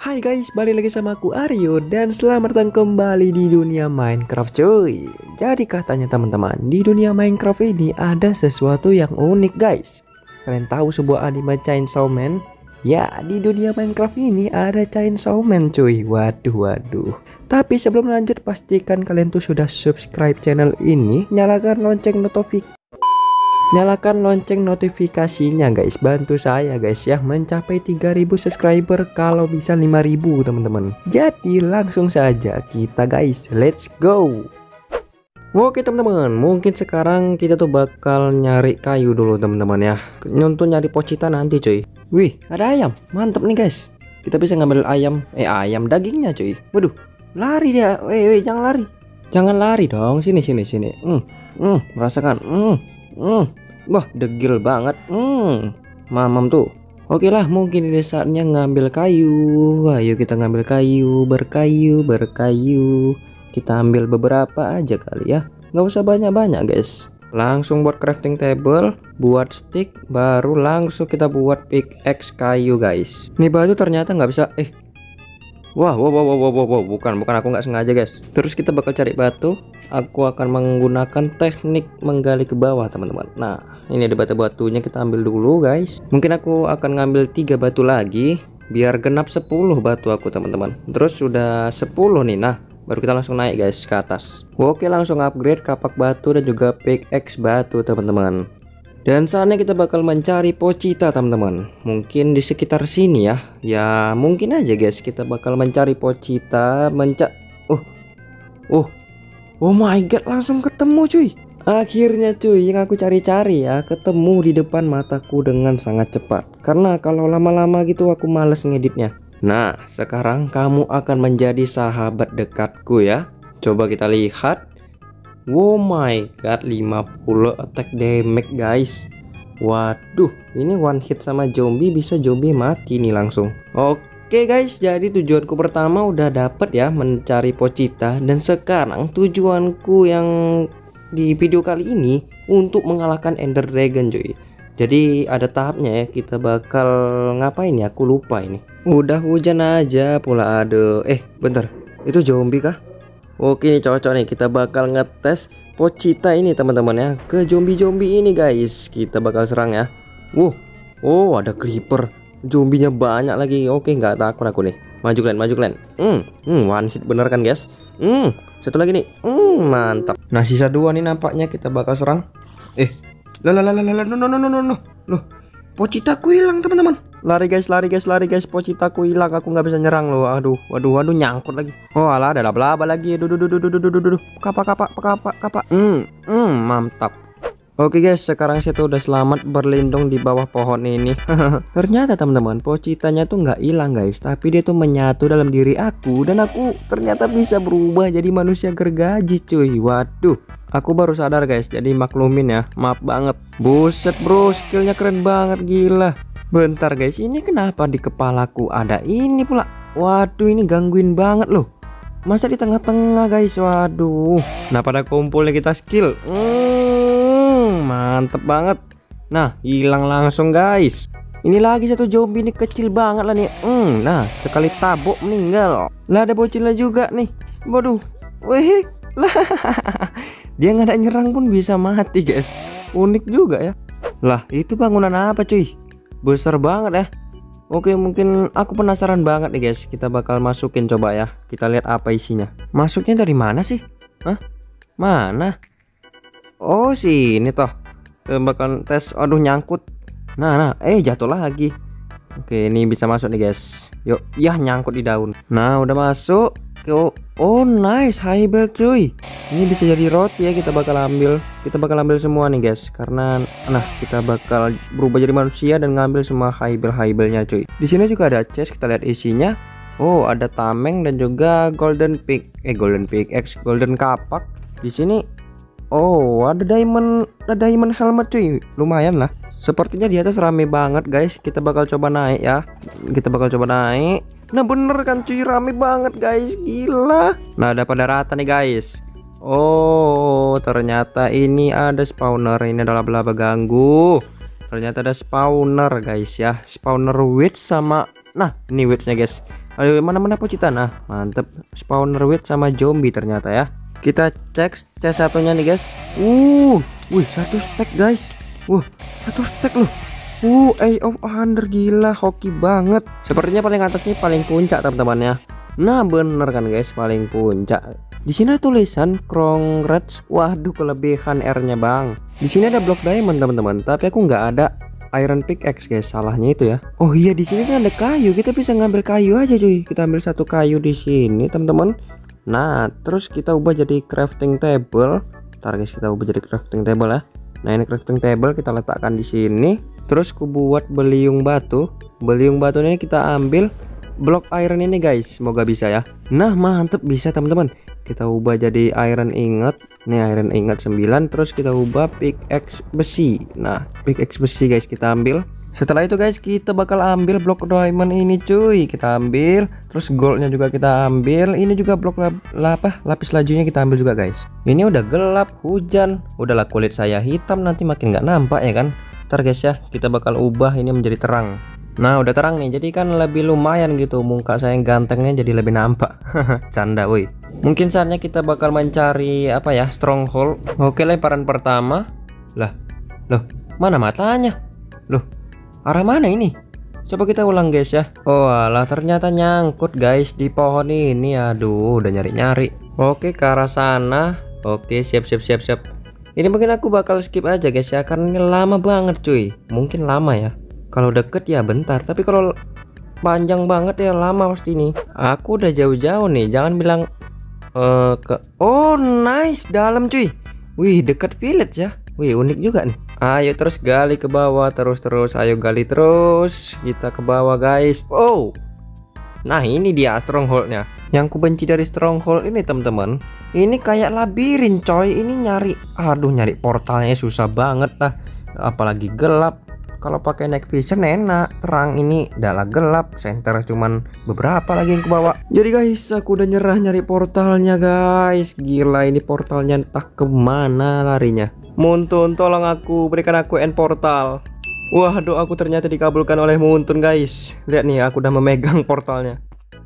Hai guys, balik lagi sama aku Aryo dan selamat datang kembali di dunia Minecraft cuy. Jadi katanya teman-teman, di dunia Minecraft ini ada sesuatu yang unik guys. Kalian tahu sebuah anime Chainsaw Man? Ya, di dunia Minecraft ini ada Chainsaw Man cuy. Waduh. Tapi sebelum lanjut, pastikan kalian tuh sudah subscribe channel ini, nyalakan lonceng notifikasinya guys. Bantu saya guys ya mencapai 3000 subscriber, kalau bisa 5000 teman-teman. Jadi langsung saja kita guys, let's go. Oke teman-teman, mungkin sekarang kita tuh bakal nyari kayu dulu teman-teman ya. Untuk nyari pocita nanti cuy. Wih, ada ayam, mantep nih guys. Kita bisa ngambil ayam dagingnya cuy. Waduh, lari dia. Weh, jangan lari dong. Sini. Merasakan. Wah, degil banget. Mamam tuh. Oke lah, mungkin ini saatnya ngambil kayu. Ayo kita ngambil kayu, berkayu. Kita ambil beberapa aja kali ya. Nggak usah banyak-banyak guys. Langsung buat crafting table, buat stick, baru langsung kita buat pickaxe kayu guys. Ini batu ternyata nggak bisa. Wow, bukan aku nggak sengaja guys. Terus kita bakal cari batu. Aku akan menggunakan teknik menggali ke bawah teman-teman. Nah, ini ada batu-batunya, kita ambil dulu guys. Mungkin aku akan ngambil 3 batu lagi biar genap 10 batu aku teman-teman. Terus sudah 10 nih. Nah, baru kita langsung naik guys ke atas. Oke, langsung upgrade kapak batu dan juga pickaxe batu teman-teman. Dan saatnya kita bakal mencari pocita teman-teman. Mungkin di sekitar sini ya. Ya mungkin aja guys kita bakal mencari pocita. Oh my god, langsung ketemu cuy. Akhirnya cuy, yang aku cari-cari ya ketemu di depan mataku dengan sangat cepat. Karena kalau lama-lama gitu aku males ngeditnya. Nah, sekarang kamu akan menjadi sahabat dekatku ya. Coba kita lihat. Oh my god, 50 attack damage guys. Waduh, ini one hit sama zombie, bisa zombie mati nih langsung. Oke guys, jadi tujuanku pertama udah dapet ya, mencari pocita. Dan sekarang tujuanku yang di video kali ini untuk mengalahkan Ender Dragon cuy. Jadi ada tahapnya ya, kita bakal ngapain ya, aku lupa ini. Udah hujan aja pula, aduh. Bentar, itu zombie kah? Oke, ini cocok nih, kita bakal ngetes pocita ini teman-teman ya, ke zombie-zombie ini guys. Kita bakal serang ya. Oh, ada creeper, zombinya banyak lagi. Oke, nggak takut aku nih. Maju kalian. One hit bener kan guys. Satu lagi nih. Mantap. Nah, sisa 2 nih nampaknya, kita bakal serang. No. Loh, pocitaku hilang teman-teman. Lari guys, pocitaku hilang, aku nggak bisa nyerang loh. Waduh, nyangkut lagi. Oh alah, ada laba-laba lagi. Duh. Kapa. Mantap. Oke guys, sekarang saya tuh udah selamat berlindung di bawah pohon ini. Ternyata teman-teman, pocitanya tuh nggak hilang guys, tapi dia tuh menyatu dalam diri aku, dan aku ternyata bisa berubah jadi manusia gergaji cuy. Waduh, aku baru sadar guys, jadi maklumin ya, maaf banget. Buset bro, skillnya keren banget, gila. Bentar guys, ini kenapa di kepalaku ada ini pula? Waduh, ini gangguin banget loh. Masa di tengah-tengah guys, waduh. Nah, pada kumpulnya kita skill. Mantep banget. Nah, hilang langsung guys. Ini lagi satu zombie nih, kecil banget lah nih. Nah, sekali tabok meninggal. Lah, ada bocilnya juga nih. Waduh. Wih lah. Dia nggak ada nyerang pun bisa mati guys. Unik juga ya. Lah, itu bangunan apa cuy? Besar banget ya. Oke, mungkin aku penasaran banget nih guys. Kita bakal masukin coba ya. Kita lihat apa isinya. Masuknya dari mana sih? Hah? Mana? Oh, sini toh. Kita bakal tes. Aduh, nyangkut. Nah, jatuh lagi. Oke, ini bisa masuk nih guys. Yuk, ya nyangkut di daun. Nah, udah masuk. Oh nice, high bell cuy. Ini bisa jadi roti ya, kita bakal ambil semua nih guys. Karena nah, kita bakal berubah jadi manusia dan ngambil semua high bellnya cuy. Di sini juga ada chest, kita lihat isinya. Oh, ada tameng dan juga golden pickaxe, golden kapak. Di sini ada diamond helmet cuy. Lumayan lah. Sepertinya di atas rame banget guys. Kita bakal coba naik ya. Nah, bener kan cuy, rame banget guys, gila. Nah, udah pada rata nih guys. Oh, ternyata ini ada spawner. Ini adalah laba-laba ganggu. Ternyata ada spawner guys ya, spawner witch sama, nah ini witchnya guys. Ayo mana pocitan. Nah mantep, spawner wheat sama zombie ternyata ya. Kita cek C1 nya nih guys. Wih, 1 stack guys. 1 stack loh. Eye of Wonder, gila, hoki banget. Sepertinya paling atas nih paling puncak teman-teman ya. Nah bener kan guys, paling puncak. Di sini ada tulisan congrats. Waduh, kelebihan R-nya bang. Di sini ada blok diamond teman-teman, tapi aku nggak ada iron pickaxe guys, salahnya itu ya. Oh iya, di sini kan ada kayu, kita bisa ngambil kayu aja cuy. Kita ambil 1 kayu di sini teman-teman. Nah terus kita ubah jadi crafting table. Ntar guys, kita ubah jadi crafting table ya. Nah ini crafting table kita letakkan di sini. Terus ku buat beliung batu. Beliung batu ini kita ambil blok iron ini guys, semoga bisa ya. Nah mantep, bisa teman-teman. Kita ubah jadi iron ingot. Nih iron ingot 9. Terus kita ubah pickaxe besi. Nah pickaxe besi guys kita ambil. Setelah itu guys, kita bakal ambil blok diamond ini cuy. Kita ambil. Terus goldnya juga kita ambil. Ini juga blok lapis lajunya kita ambil juga guys. Ini udah gelap, hujan. Udahlah, kulit saya hitam, nanti makin nggak nampak ya kan. Ntar guys ya, kita bakal ubah ini menjadi terang. Nah udah terang nih, jadi kan lebih lumayan gitu. Muka saya yang gantengnya jadi lebih nampak. Canda woi. Mungkin saatnya kita bakal mencari apa ya, stronghold. Oke, lemparan pertama. Loh, mana matanya? Loh, arah mana ini? Coba kita ulang guys ya. Oh alah, ternyata nyangkut guys di pohon ini. Aduh, udah nyari-nyari. Oke, ke arah sana. Oke, siap. Ini mungkin aku bakal skip aja guys ya, karena ini lama banget cuy. Mungkin lama ya. Kalau deket ya bentar, tapi kalau panjang banget ya lama pasti nih. Aku udah jauh-jauh nih, jangan bilang oh nice, dalam cuy. Wih, deket village ya. Wih, unik juga nih. Ayo terus gali ke bawah, terus ayo gali terus. Kita ke bawah guys. Oh, nah ini dia strongholdnya. Yang ku benci dari stronghold ini teman-teman, ini kayak labirin coy. Ini nyari portalnya susah banget lah. Apalagi gelap. Kalau pakai night vision enak, terang. Ini adalah gelap, center cuman beberapa lagi yang ke bawah. Jadi guys, aku udah nyerah nyari portalnya guys. Gila, ini portalnya entah kemana larinya. Muntun, tolong aku, berikan aku end portal. Wah, doaku ternyata dikabulkan oleh Muntun guys. Lihat nih, aku udah memegang portalnya.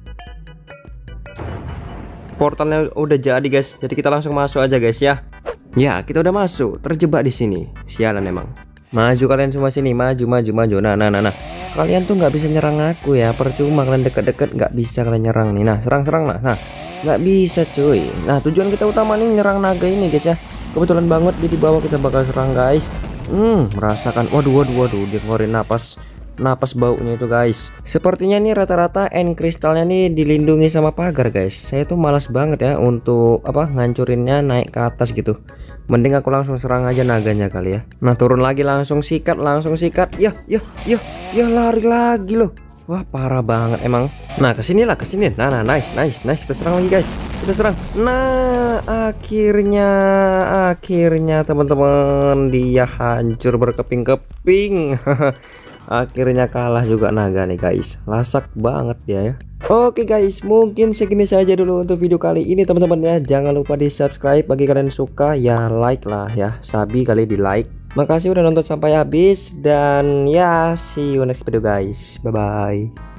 Portalnya udah jadi guys, jadi kita langsung masuk aja guys ya. Ya, kita udah masuk, terjebak di sini. Sialan emang. Maju kalian semua sini, maju. Nah. Kalian tuh nggak bisa nyerang aku ya, percuma kalian deket-deket nggak bisa kalian nyerang nih. Nah, serang lah. Nah, nggak bisa cuy. Nah, tujuan kita utama nih nyerang naga ini guys ya. Kebetulan banget di bawah kita bakal serang guys. Merasakan, waduh, dia ngeluarin napas baunya itu guys. Sepertinya nih rata-rata end kristalnya nih dilindungi sama pagar guys. Saya tuh malas banget ya untuk ngancurinnya naik ke atas gitu. Mending aku langsung serang aja naganya kali ya. Nah turun lagi, langsung sikat. Ya lari lagi loh. Wah parah banget emang. Nah kesini. Nah nice. Kita serang lagi guys. Nah akhirnya teman-teman, dia hancur berkeping-keping. Akhirnya kalah juga naga nih guys. Lasak banget dia ya. Oke guys, mungkin segini saja dulu untuk video kali ini teman-teman ya. Jangan lupa di subscribe, bagi kalian suka ya like lah ya. Sabi kali di like. Makasih udah nonton sampai habis. Dan ya, see you next video guys. Bye bye.